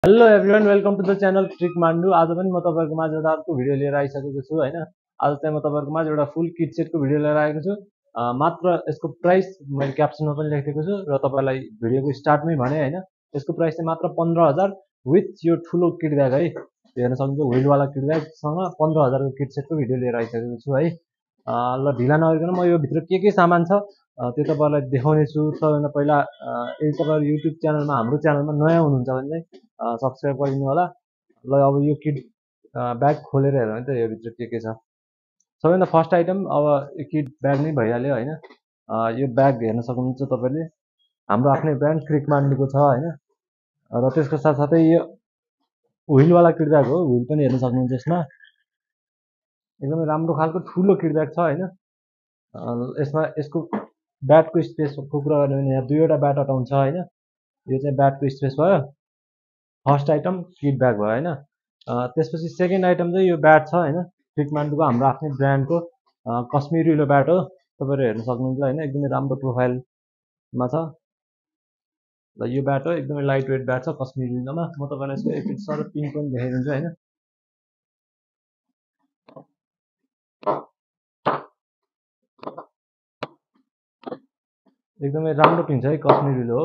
Hello everyone, welcome to the channel trick Mandu. आज पनि म तपाईँहरूको माझ एउटा अर्को भिडियो लिएर आइसकेको छु हैन। आज चाहिँ म तपाईँहरूको माझ एउटा फुल किट सेटको भिडियो लिएर आएको छु। मात्र यसको प्राइस मैले क्याप्सनमा पनि लेखेको छु र तपाईँलाई भिडियोको स्टार्टमै भने हैन। यसको प्राइस चाहिँ मात्र 15,000 विथ यो ठुलो किट ब्याग है। हेर्न सक्नुहुन्छ व्हिलवाला किट ब्यागसँग 15,000 को किट सेटको भिडियो लिएर आइसकेको छु है। ल ढिला नगरिकन म यो भित्र के सामान छ त्यो तपाईँलाई देखाउने छु। सबैभन्दा पहिला यदि तपाईहरु युट्युब च्यानलमा हाम्रो च्यानलमा नयाँ हुनुहुन्छ भने चाहिँ सब्स्क्राइब गरिदिनु होला। ल अब यो किट ब्याग खोलेर हेरौँ है त यो भित्र के छ। सबैभन्दा फर्स्ट आइटम अब किट ब्याग नै भइहाल्यो हैन। यो ब्याग हेर्न सक्नुहुन्छ तपाईले हाम्रो आफ्नै ब्रान्ड क्रिक मान्डुको छ हैन। र त्यसको साथसाथै यो व्हिलवाला किट ब्याग हो। व्हिल पनि हेर्न सक्नुहुन्छ यसमा। एकदमै राम्रो खालको ठुलो किट ब्याग छ हैन। यसमा यसको ब्याटको स्पेसको कुरा गर्ने भने यहाँ दुईवटा ब्याट अटाउँछ हैन। यो चाहिँ ब्याटको स्पेस भयो। फर्स्ट आइटम किट ब्याग भयो हैन। त्यसपछि सेकेन्ड आइटम चाहिँ यो ब्याट छ हैन। क्रिक मान्डुको हाम्रो आफ्नै ब्रान्डको कश्मीरी उलो ब्याट हो। तपाईहरु हेर्न सक्नुहुन्छ हैन, एकदमै राम्रो प्रोफाइलमा छ। ल यो ब्याट हो, एकदमै लाइट वेट ब्याट छ कश्मीरी उलोमा। म तपाईलाई यसको एकचोटि सर पिङ पनि देखाइदिन्छु हैन। एकदमै राम्रो पिङ छ है, कश्मीरी उलो हो।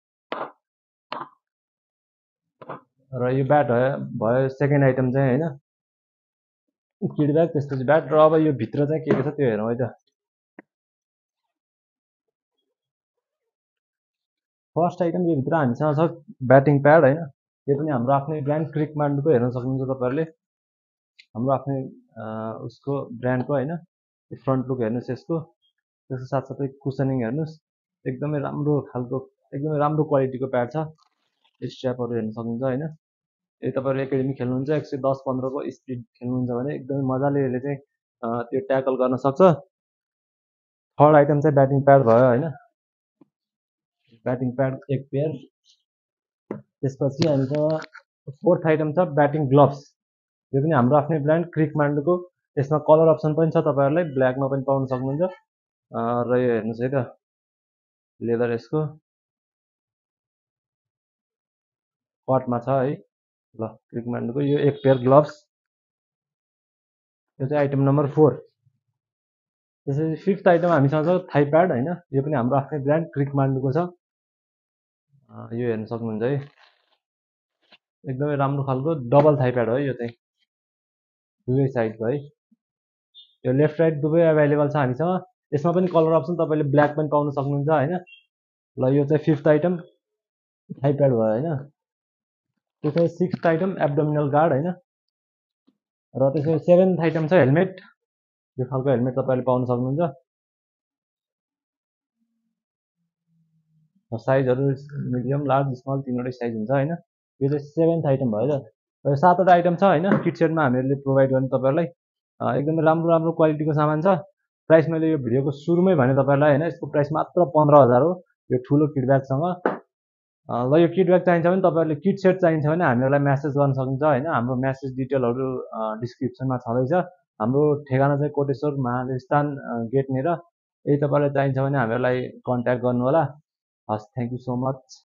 र यो ब्याट भयो सेकेन्ड आइटम चाहिँ हैन, किट ब्याग त्यसपछि ब्याट। र अब यो भित्र चाहिँ के छ त्यो हेरौँ है त। फर्स्ट आइटम यो भित्र हामीसँग छ ब्याटिङ प्याड हैन। यो पनि हाम्रो आफ्नै ब्रान्ड क्रिक मान्डुको हेर्न सक्नुहुन्छ तपाईहरुले। हाम्रो आफ्नै उसको ब्रान्डको हैन। फ्रन्ट लुक हेर्नुस् यसको। त्यसको साथसाथै कुसनिङ हेर्नुस्, एकदमै राम्रो खालको एकदमै राम्रो क्वालिटीको प्याड छ। स्ट्र्यापहरु हेर्न सक्नुहुन्छ हैन। यदि तपाईहरु एकाडेमी खेल्नुहुन्छ 110-15 को स्पिड खेल्नुहुन्छ भने एकदमै मजाले यसले चाहिँ त्यो ट्याकल गर्न सक्छ। थर्ड आइटम चाहिँ ब्याटिङ प्याड भयो हैन। ब्याटिङ प्याड एक पेयर। त्यसपछि हामीसँग फोर्थ आइटम छ ब्याटिङ ग्लोभ्स। यो पनि हाम्रो आफ्नै ब्रान्ड क्रिक मान्डुको। यसमा कलर अप्सन पनि छ, तपाईहरुलाई ब्ल्याकमा पनि पाउन सक्नुहुन्छ। र यो हेर्नुस् है त, लेदर यसको कटमा छ है। ल क्रिक मान्डुको यो एक पेयर ग्लोभ्स। यो चाहिँ आइटम नम्बर 4। त्यसपछि फिफ्थ आइटम हामीसँग छ थाई प्याड हैन। यो पनि हाम्रो आफ्नै ब्रान्ड क्रिक मान्डुको छ। यो हेर्न सक्नुहुन्छ है, एकदमै राम्रो खालको डबल थाई प्याड हो यो चाहिँ, दुवै साइडको है। यो लेफ्ट राइट दुवै अभाइलेबल छ हामीसँग। यसमा पनि कलर अप्सन तपाईले ब्ल्याक पनि पाउन सक्नुहुन्छ हैन। ल यो चाहिँ फिफ्थ आइटम थाई प्याड भयो हैन। त्यसपछि सिक्स्थ आइटम एब्डोमिनल गार्ड हैन। र त्यसपछि सेभेन्थ आइटम छ हेलमेट। यो खालको हेलमेट तपाईले पाउन सक्नुहुन्छ। साइजहरु मिडियम, लार्ज, स्मल तीनवटै साइज हुन्छ हैन। यो चाहिँ सेभेन्थ आइटम भयो त। र सातवटा आइटम छ हैन किट सेटमा हामीहरुले प्रोभाइड गर्ने तपाईहरुलाई। एकदमै राम्रो राम्रो क्वालिटीको सामान छ। प्राइस मैले यो भिडियोको सुरुमै भने तपाईहरुलाई हैन, यसको प्राइस मात्र 15,000 हो यो ठुलो किट ब्यागसँग। ल यो किट ब्याग चाहिन्छ भने तपाईहरुले किट सेट चाहिन्छ भने हामीहरुलाई मेसेज गर्न सक्नुहुन्छ हैन। हाम्रो मेसेज डिटेलहरु डिस्क्रिप्सनमा छँदैछ। हाम्रो ठेगाना चाहिँ कोटेश्वर महादेवस्थान गेट नेर। यदि तपाईलाई चाहिन्छ भने हामीहरुलाई कन्ट्याक्ट गर्नु होला। हस्, थ्यांक यू सो मच।